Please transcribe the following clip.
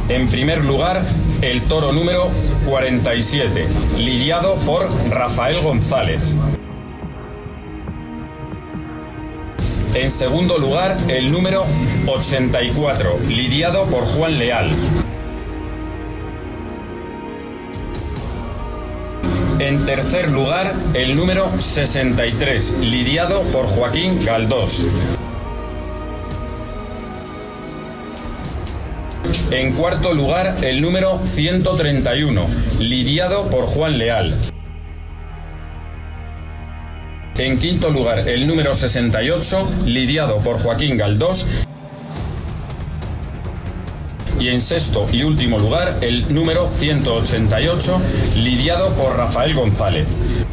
En primer lugar, el toro número 47, lidiado por Rafael González. En segundo lugar, el número 84, lidiado por Juan Leal. En tercer lugar, el número 63, lidiado por Joaquín Galdós. En cuarto lugar, el número 131, lidiado por Juan Leal. En quinto lugar, el número 68, lidiado por Joaquín Galdós. Y en sexto y último lugar, el número 188, lidiado por Rafael González.